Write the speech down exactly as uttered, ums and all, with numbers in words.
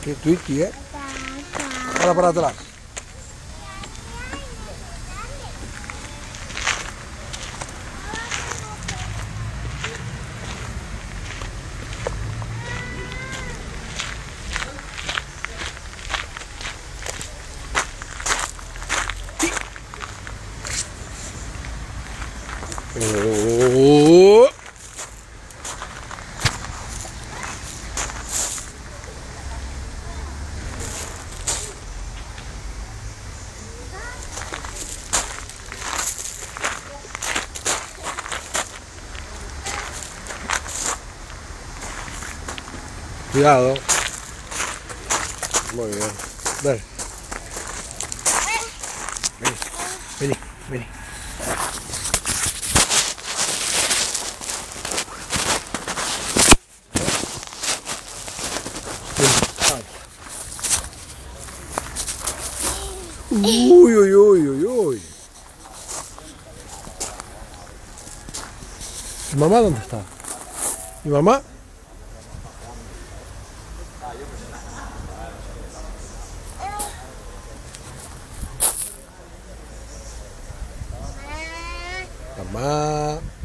Qué Twiki, ¿eh? Ahora para atrás. Oh. Cuidado. Muy bien. Ven. Vení, vení, vení. Uy, uy, uy, uy, uy. ¿Mi mamá dónde está? ¿Mi mamá? Mamá.